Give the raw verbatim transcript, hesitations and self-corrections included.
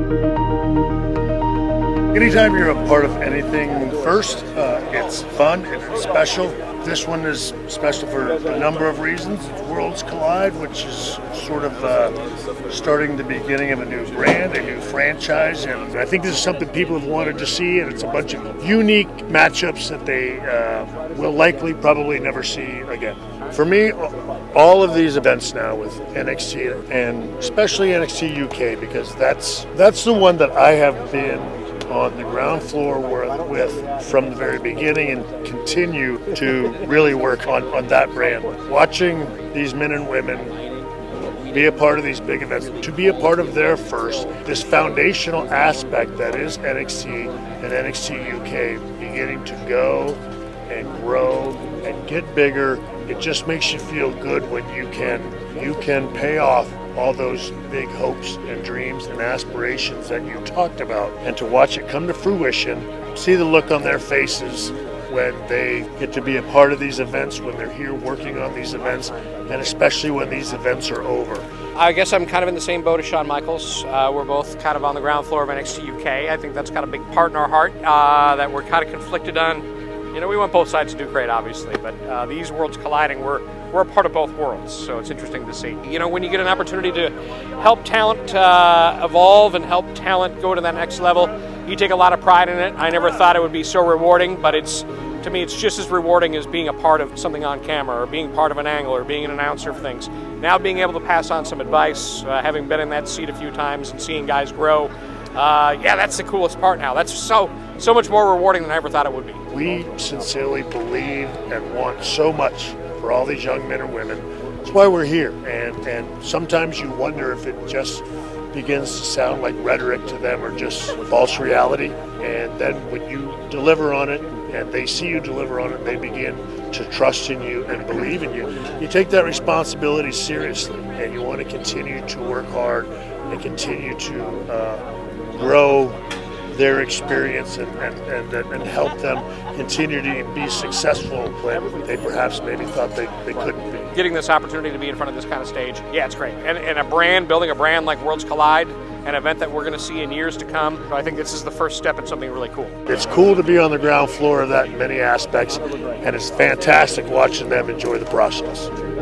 Anytime you're a part of anything first, uh, it's fun and it's special. This one is special for a number of reasons. Worlds Collide, which is sort of uh, starting the beginning of a new brand, a new franchise, and I think this is something people have wanted to see, and it's a bunch of unique matchups that they uh, will likely probably never see again. For me, all of these events now with N X T, and especially N X T U K, because that's that's the one that I have been on the ground floor with from the very beginning and continue to really work on, on that brand. Watching these men and women be a part of these big events, to be a part of their first, this foundational aspect that is N X T and N X T U K beginning to go and grow and get bigger, it just makes you feel good when you can, you can pay off all those big hopes and dreams and aspirations that you talked about, and to watch it come to fruition, see the look on their faces when they get to be a part of these events, when they're here working on these events, and especially when these events are over. I guess I'm kind of in the same boat as Shawn Michaels. Uh, we're both kind of on the ground floor of N X T U K. I think that's got a big part in our heart uh, that we're kind of conflicted on. You know, we want both sides to do great, obviously, but uh, these worlds colliding, we're, we're a part of both worlds, so it's interesting to see. You know, when you get an opportunity to help talent uh, evolve and help talent go to that next level, you take a lot of pride in it. I never thought it would be so rewarding, but it's, to me, it's just as rewarding as being a part of something on camera, or being part of an angle, or being an announcer of things. Now being able to pass on some advice, uh, having been in that seat a few times and seeing guys grow, uh, yeah, that's the coolest part now. That's so, so much more rewarding than I ever thought it would be. We sincerely believe and want so much for all these young men and women. That's why we're here. And, and sometimes you wonder if it just begins to sound like rhetoric to them or just false reality. And then when you deliver on it and they see you deliver on it, they begin to trust in you and believe in you. You take that responsibility seriously, and you want to continue to work hard and continue to uh, grow their experience and, and, and, and help them continue to be successful when they perhaps maybe thought they, they couldn't be. Getting this opportunity to be in front of this kind of stage, yeah, it's great. And, and a brand, building a brand like Worlds Collide, an event that we're going to see in years to come, I think this is the first step in something really cool. It's cool to be on the ground floor of that in many aspects, and it's fantastic watching them enjoy the process.